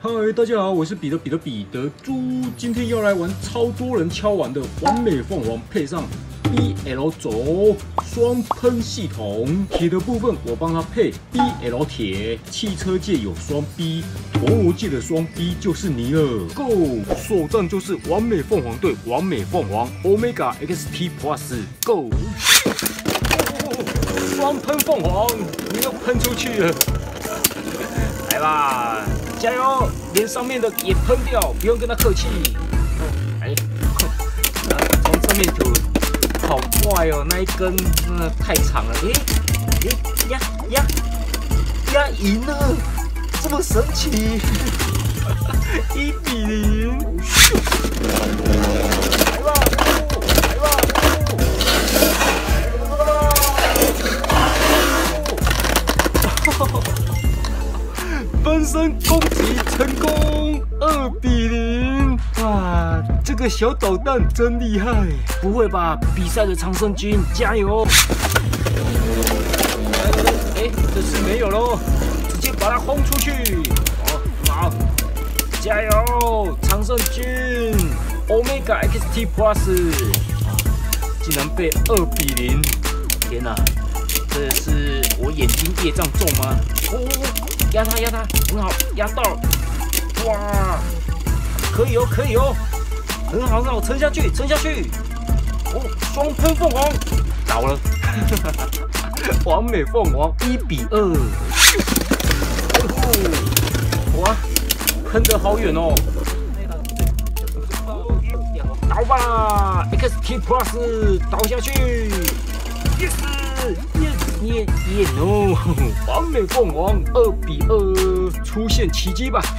嗨，大家好，我是彼得猪，今天要来玩超多人敲完的完美凤凰，配上 BL 轴双喷系统。铁的部分我帮它配 BL 铁，汽车界有双 B， 陀螺界的双 B 就是你了。Go， 首战就是完美凤凰对完美凤凰 Omega XT Plus Go。双喷凤凰，你又喷出去了，来吧！ 加油，连上面的也喷掉，不用跟他客气。哎，从正面图，好怪哦，那一根真的太长了。呀，赢了，这么神奇！1-0。来吧，分身攻击成功，2-0！哇，这个小导弹真厉害！不会吧？比赛的常胜军，加油！哎，这次没有喽，直接把它轰出去！好，加油，常胜军 ！Omega XT Plus， 竟然被2-0！天哪，这是我眼睛业障重吗？压他，很好，压到了，哇，可以哦，很好，撑下去，哦，双喷凤凰倒了，完美凤凰1-2，哇，喷得好远哦，倒吧 ，XT Plus 倒下去 ，yes。no！ 完美凤凰2-2，出现奇迹吧！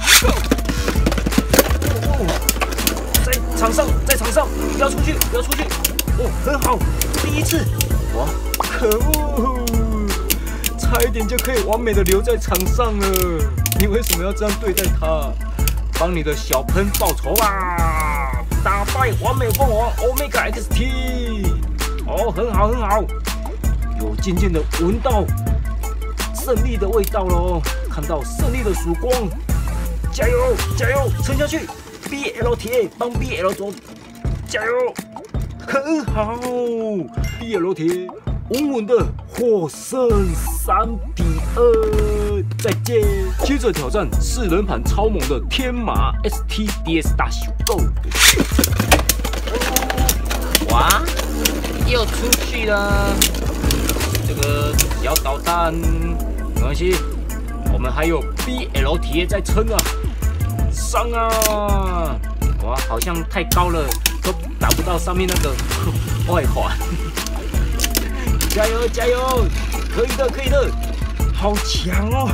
在场上，不要出去！哦，很好，第一次，哇，可恶，差一点就可以完美的留在场上了。你为什么要这样对待他？帮你的小喷报仇吧！打败完美凤凰 Omega XT， 哦，很好。有渐渐的闻到胜利的味道喽，看到胜利的曙光，加油，撑下去 ！BL 铁帮 BL 走，加油，很好 ！BL 铁稳稳的获胜3-2，再见！接着挑战4人盘超猛的天马 STDS 大秀 Go！ 哇，又出去了。 这个小导弹没关系，我们还有 BL 铁在撑啊！上啊！哇，好像太高了，都打不到上面那个外环。加油！可以的，好强哦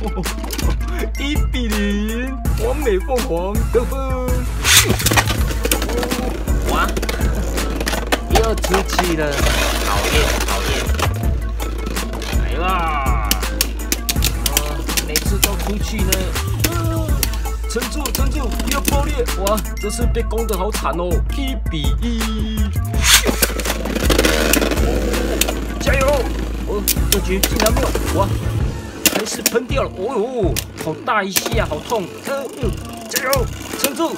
！1-0，完美凤凰得分。哇，又出去了，讨厌！ 来吧，每次都出去呢，撑住，不要爆裂！哇，这次被攻得好惨哦，1-1，加油！哦，这局竟然没有，哇，还是喷掉了，哦呦，好大一下，好痛！加油，撑住！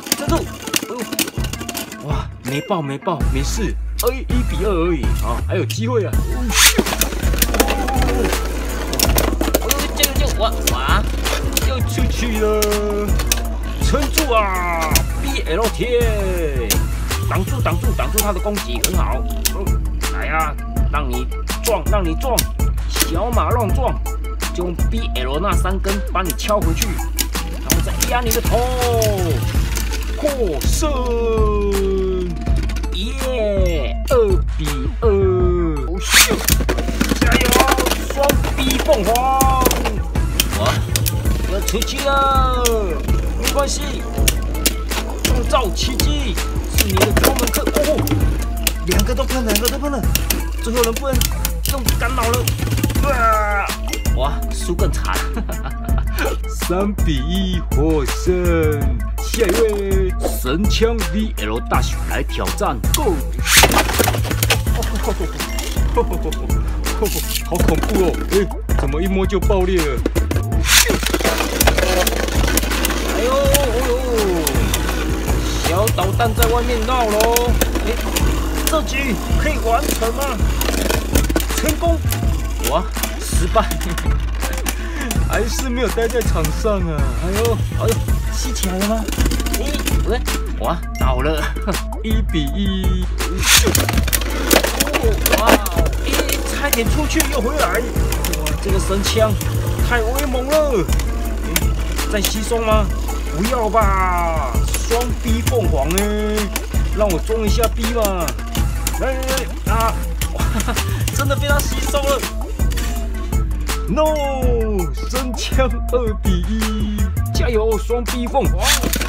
哇，没爆，没事，1-2而已啊，还有机会啊！哇，又出去了，撑住啊 ！BL 铁，挡住他的攻击，很好。来呀，让你撞，小马乱撞，就用 BL 那3根把你敲回去，然后再压你的头，获胜！耶，2-2，加油，双 B 凤凰！ 要出去了，没关系，创造奇迹是你的专门课哦。2个都喷了，最后人不能用干扰了。哇，输更惨，3-1获胜。下一位神枪 VL 大秀来挑战 ，Go！ 好恐怖哦！怎么一摸就爆裂了？哎呦！ 弹在外面闹喽！哎，这局可以完成吗？成功！哇，失败，还是没有待在场上啊！哎呦，吸起来了吗？喂，哇，倒了，1比1。哇，差点出去又回来。哇，这个神枪太威猛了！在吸收吗？不要吧，双 B 凤凰呢？让我装一下 B 嘛！来啊！哇，真的被他吸收了 ！No， 神枪2比1，加油，双 B 凤凰！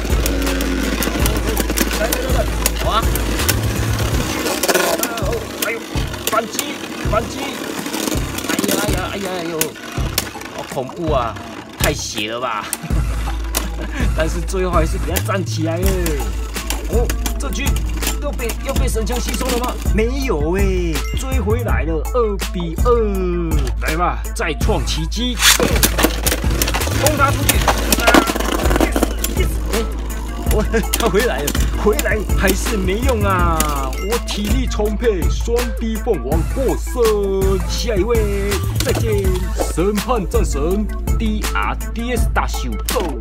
来，哇！哎呦，反击！哎呀，好恐怖啊！太血了吧！但是最后还是给他站起来了。哦，这局又被神枪吸收了吗？没有哎，追回来了，2比2。来吧，再创奇迹！轰他出去！他回来了，回来还是没用啊！我体力充沛，双 B 凤凰获胜。下一位，再见，审判战神 DRDS 大秀 Go！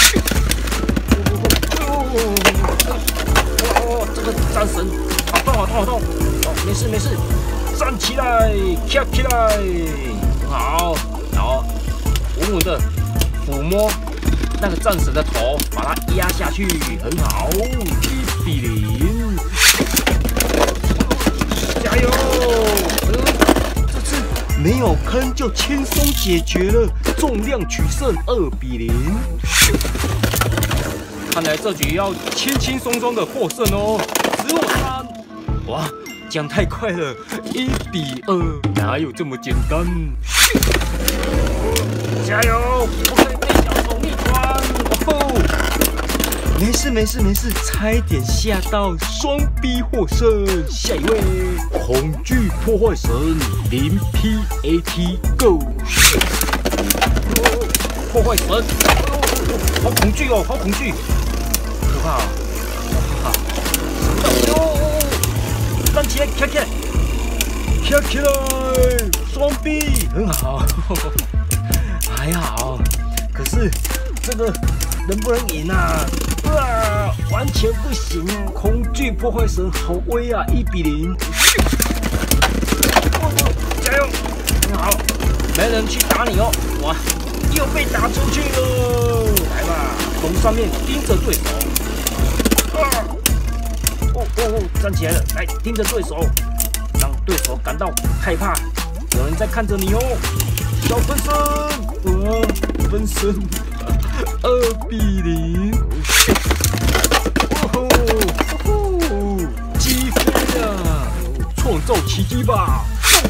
这个战神好痛！哦，没事，站起来，跳起来，好，然后稳稳的抚摸那个战神的头，把它压下去，很好，1比0，加油！这次没有坑就轻松解决了，重量取胜，2比0。看来这局要轻轻松松的获胜哦，15-3。哇，讲太快了，1比2，哪有这么简单？加油，不可以被小丑逆转！哦，没事，差一点吓到，双 B 获胜。下一位，恐惧破坏神0PAT Go！ 破坏神，好恐惧哦，好恐惧，可怕啊！站起来，跳起来，双 B 很好，还好。可是这个能不能赢啊？完全不行啊！恐惧破坏神好威啊，1比0。加油，很好，没人去打你哦。哇，又被打出去了。来吧，从上面盯着对手。站起来了，来盯着对手，让对手感到害怕，有人在看着你哦。小分身，分身，2比0。击飞啊！创造奇迹吧！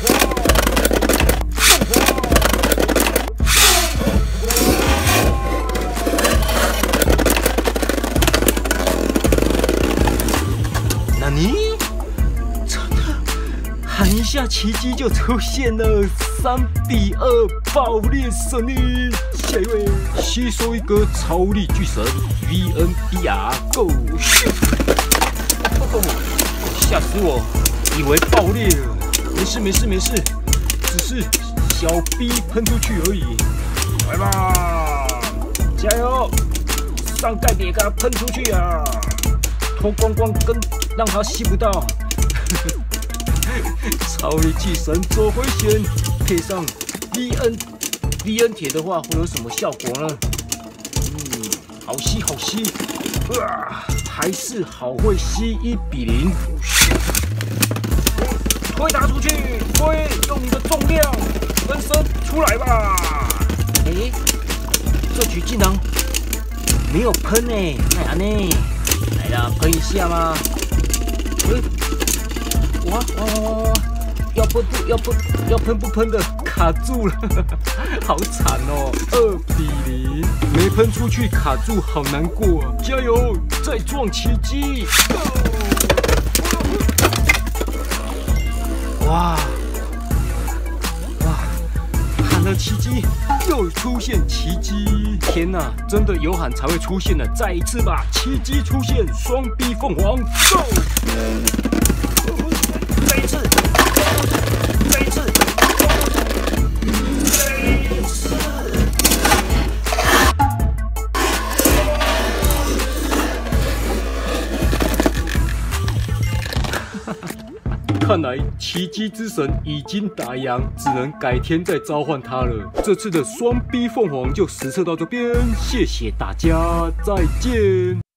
那你真的喊一下奇迹就出现了，3比2爆裂胜利。下一位，吸收一个超力巨神 VNBR Go！ 吓死我，以为爆裂了。没事，只是小 B 喷出去而已。来吧，加油！上盖给它喷出去啊！脱光光跟让它吸不到。超力巨神左回旋，配上 VN 铁的话，会有什么效果呢？好吸，还是好会吸，1比0。推打出去，用你的重量，分身出来吧！这局竟然没有喷哎，那呢？来啦，喷一下吗？哇！要喷不喷的，卡住了，好惨哦，2比0，没喷出去，卡住，好难过啊！加油，再撞奇迹！哇，看喊了奇迹，又出现奇迹！天哪，真的有喊才会出现的，再一次吧！奇迹出现，双臂凤凰 ，Go！ 再一次，再一次，再一次！看来奇迹之神已经打烊，只能改天再召唤他了。这次的双臂凤凰就实测到这边，谢谢大家，再见。